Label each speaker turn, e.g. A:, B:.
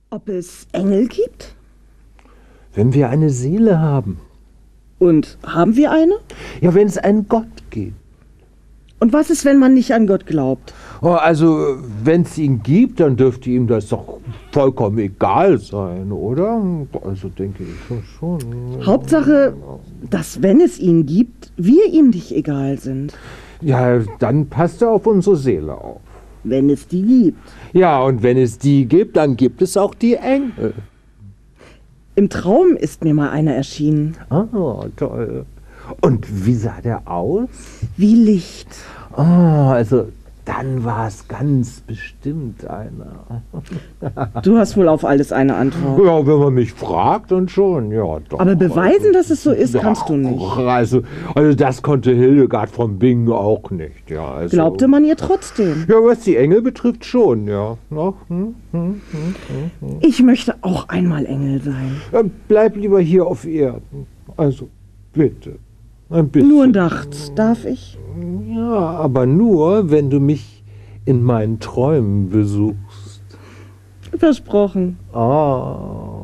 A: Ob es Engel gibt?
B: Wenn wir eine Seele haben.
A: Und haben wir eine?
B: Ja, wenn es einen Gott gibt.
A: Und was ist, wenn man nicht an Gott glaubt?
B: Oh, also, wenn es ihn gibt, dann dürfte ihm das doch vollkommen egal sein, oder? Also denke ich schon.
A: Hauptsache, dass wenn es ihn gibt, wir ihm nicht egal sind.
B: Ja, dann passt er auf unsere Seele auf.
A: Wenn es die gibt.
B: Ja, und wenn es die gibt, dann gibt es auch die Engel.
A: Im Traum ist mir mal einer erschienen.
B: Ah, toll. Und wie sah der aus?
A: Wie Licht.
B: Ah, also dann war es ganz bestimmt einer.
A: Du hast wohl auf alles eine Antwort.
B: Ja, wenn man mich fragt, dann schon, ja doch.
A: Aber beweisen, dass es so ist,
B: Ja,
A: kannst du nicht.
B: Also das konnte Hildegard von Bingen auch nicht, ja. Also,
A: Glaubte man ihr trotzdem.
B: Ja, was die Engel betrifft, schon, ja. Noch,
A: Ich möchte auch einmal Engel sein.
B: Bleib lieber hier auf Erden. Also, bitte. Ein bisschen.
A: Nur nachts, darf ich?
B: Ja, aber nur, wenn du mich in meinen Träumen besuchst.
A: Versprochen.
B: Ah.